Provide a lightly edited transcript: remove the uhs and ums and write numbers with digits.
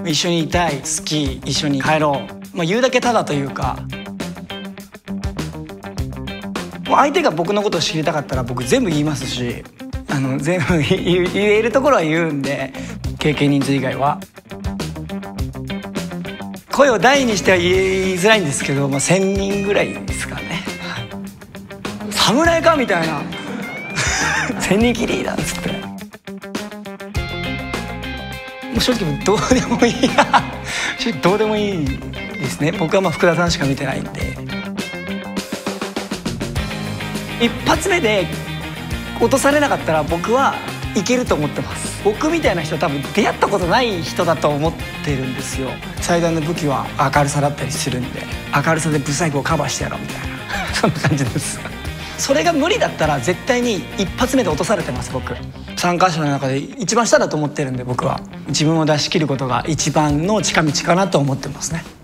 一緒にいたい、好き、一緒に帰ろう、言うだけただというか、もう相手が僕のことを知りたかったら僕全部言いますし、全部言えるところは言うんで、経験人数以外は声を大にしては言いづらいんですけど、1000人ぐらいですかね。侍かみたいな千人切りなんつって、もう正直どうでもいい正直どうでもいいですね。僕は福田さんしか見てないんで、一発目で落とされなかったら僕はいけると思ってます。僕みたいな人は多分出会ったことない人だと思ってるんですよ。最大の武器は明るさだったりするんで、明るさでブサイクをカバーしてやろうみたいなそんな感じです。それが無理だったら絶対に一発目で落とされてます。僕参加者の中で一番下だと思ってるんで、僕は自分を出し切ることが一番の近道かなと思ってますね。